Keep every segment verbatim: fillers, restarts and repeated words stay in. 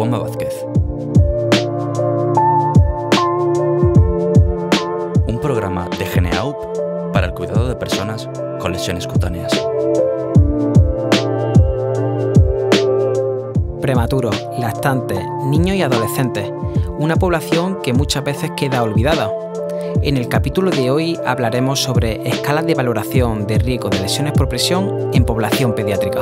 Juanma Vázquez. Un programa de Geneaup para el cuidado de personas con lesiones cutáneas. Prematuros, lactantes, niños y adolescentes, una población que muchas veces queda olvidada. En el capítulo de hoy hablaremos sobre escalas de valoración de riesgo de lesiones por presión en población pediátrica.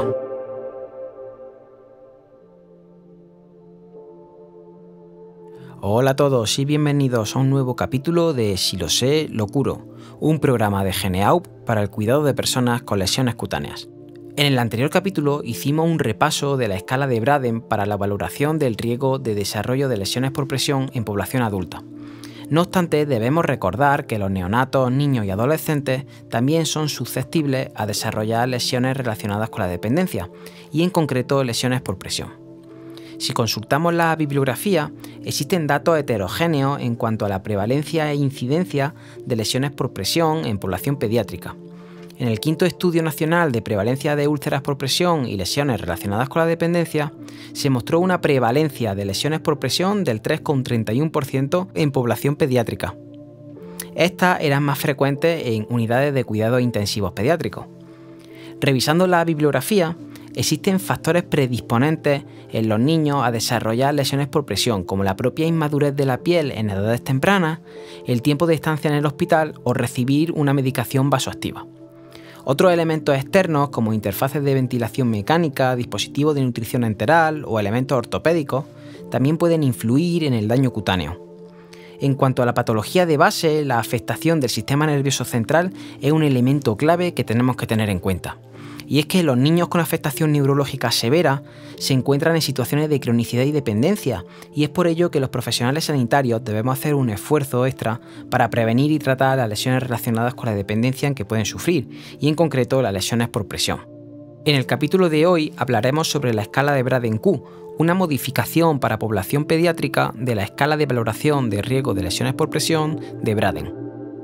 Hola a todos y bienvenidos a un nuevo capítulo de Si lo sé, lo curo, un programa de Geneaup para el cuidado de personas con lesiones cutáneas. En el anterior capítulo hicimos un repaso de la escala de Braden para la valoración del riesgo de desarrollo de lesiones por presión en población adulta. No obstante, debemos recordar que los neonatos, niños y adolescentes también son susceptibles a desarrollar lesiones relacionadas con la dependencia, y en concreto lesiones por presión. Si consultamos la bibliografía, existen datos heterogéneos en cuanto a la prevalencia e incidencia de lesiones por presión en población pediátrica. En el quinto Estudio Nacional de Prevalencia de Úlceras por Presión y Lesiones relacionadas con la dependencia, se mostró una prevalencia de lesiones por presión del tres coma treinta y uno por ciento en población pediátrica. Estas eran más frecuentes en unidades de cuidados intensivos pediátricos. Revisando la bibliografía, existen factores predisponentes en los niños a desarrollar lesiones por presión, como la propia inmadurez de la piel en edades tempranas, el tiempo de estancia en el hospital o recibir una medicación vasoactiva. Otros elementos externos, como interfaces de ventilación mecánica, dispositivos de nutrición enteral o elementos ortopédicos, también pueden influir en el daño cutáneo. En cuanto a la patología de base, la afectación del sistema nervioso central es un elemento clave que tenemos que tener en cuenta. Y es que los niños con afectación neurológica severa se encuentran en situaciones de cronicidad y dependencia, y es por ello que los profesionales sanitarios debemos hacer un esfuerzo extra para prevenir y tratar las lesiones relacionadas con la dependencia en que pueden sufrir, y en concreto las lesiones por presión. En el capítulo de hoy hablaremos sobre la escala de Braden-Q, una modificación para población pediátrica de la escala de valoración de riesgo de lesiones por presión de Braden.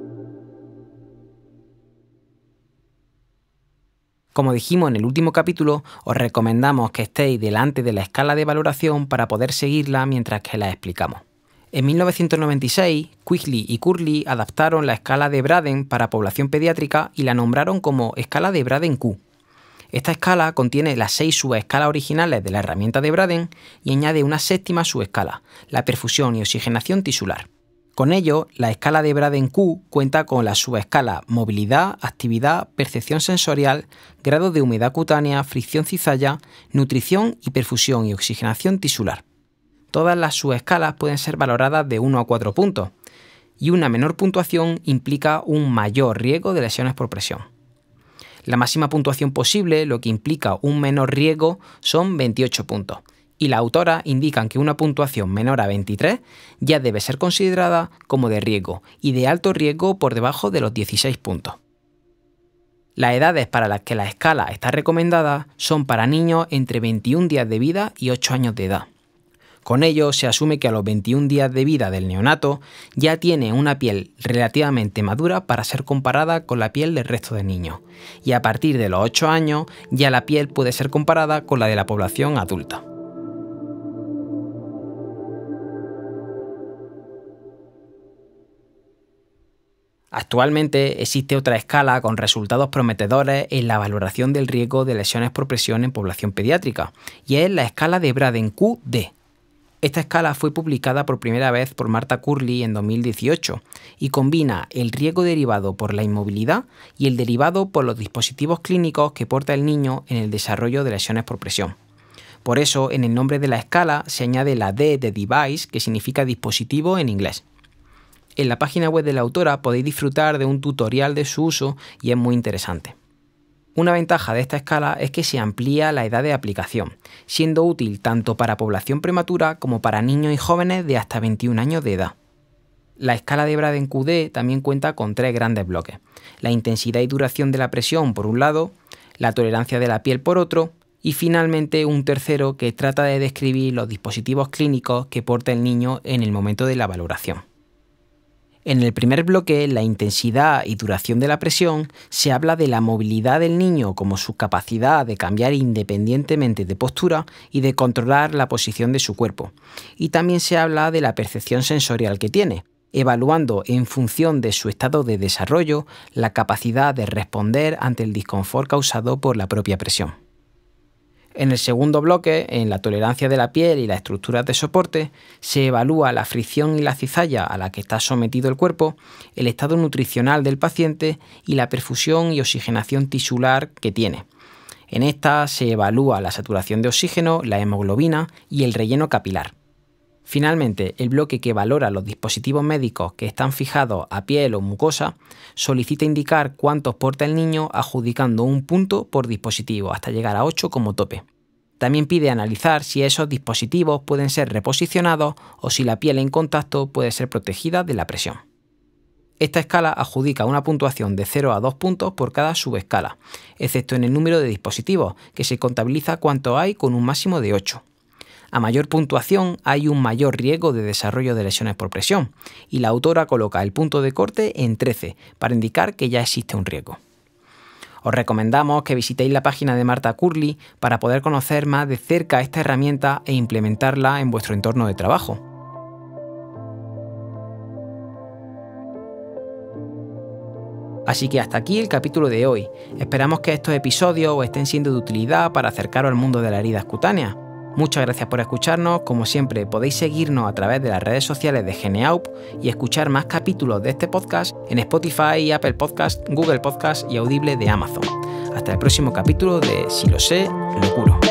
Como dijimos en el último capítulo, os recomendamos que estéis delante de la escala de valoración para poder seguirla mientras que la explicamos. En mil novecientos noventa y seis, Quigley y Curley adaptaron la escala de Braden para población pediátrica y la nombraron como escala de Braden-Q. Esta escala contiene las seis subescalas originales de la herramienta de Braden y añade una séptima subescala, la perfusión y oxigenación tisular. Con ello, la escala de Braden-Q cuenta con la subescala movilidad, actividad, percepción sensorial, grado de humedad cutánea, fricción cizalla, nutrición y perfusión y oxigenación tisular. Todas las subescalas pueden ser valoradas de uno a cuatro puntos, y una menor puntuación implica un mayor riesgo de lesiones por presión. La máxima puntuación posible, lo que implica un menor riesgo, son veintiocho puntos. Y las autoras indican que una puntuación menor a veintitrés ya debe ser considerada como de riesgo y de alto riesgo por debajo de los dieciséis puntos. Las edades para las que la escala está recomendada son para niños entre veintiún días de vida y ocho años de edad. Con ello se asume que a los veintiún días de vida del neonato ya tiene una piel relativamente madura para ser comparada con la piel del resto de niños, y a partir de los ocho años ya la piel puede ser comparada con la de la población adulta. Actualmente existe otra escala con resultados prometedores en la valoración del riesgo de lesiones por presión en población pediátrica, y es la escala de Braden-Q D. Esta escala fue publicada por primera vez por Martha Curley en dos mil dieciocho y combina el riesgo derivado por la inmovilidad y el derivado por los dispositivos clínicos que porta el niño en el desarrollo de lesiones por presión. Por eso, en el nombre de la escala se añade la D de device, que significa dispositivo en inglés. En la página web de la autora podéis disfrutar de un tutorial de su uso y es muy interesante. Una ventaja de esta escala es que se amplía la edad de aplicación, siendo útil tanto para población prematura como para niños y jóvenes de hasta veintiún años de edad. La escala de Braden-Q D también cuenta con tres grandes bloques: la intensidad y duración de la presión por un lado, la tolerancia de la piel por otro, y finalmente un tercero que trata de describir los dispositivos clínicos que porta el niño en el momento de la valoración. En el primer bloque, la intensidad y duración de la presión, se habla de la movilidad del niño como su capacidad de cambiar independientemente de postura y de controlar la posición de su cuerpo. Y también se habla de la percepción sensorial que tiene, evaluando en función de su estado de desarrollo la capacidad de responder ante el disconfort causado por la propia presión. En el segundo bloque, en la tolerancia de la piel y las estructuras de soporte, se evalúa la fricción y la cizalla a la que está sometido el cuerpo, el estado nutricional del paciente y la perfusión y oxigenación tisular que tiene. En esta se evalúa la saturación de oxígeno, la hemoglobina y el relleno capilar. Finalmente, el bloque que valora los dispositivos médicos que están fijados a piel o mucosa solicita indicar cuántos porta el niño adjudicando un punto por dispositivo hasta llegar a ocho como tope. También pide analizar si esos dispositivos pueden ser reposicionados o si la piel en contacto puede ser protegida de la presión. Esta escala adjudica una puntuación de cero a dos puntos por cada subescala, excepto en el número de dispositivos, que se contabiliza cuánto hay con un máximo de ocho. A mayor puntuación hay un mayor riesgo de desarrollo de lesiones por presión, y la autora coloca el punto de corte en trece para indicar que ya existe un riesgo. Os recomendamos que visitéis la página de Marta Curley para poder conocer más de cerca esta herramienta e implementarla en vuestro entorno de trabajo. Así que hasta aquí el capítulo de hoy. Esperamos que estos episodios os estén siendo de utilidad para acercaros al mundo de las heridas cutáneas. Muchas gracias por escucharnos. Como siempre, podéis seguirnos a través de las redes sociales de GeneAup y escuchar más capítulos de este podcast en Spotify, Apple Podcast, Google Podcast y Audible de Amazon. Hasta el próximo capítulo de Si lo sé, lo curo.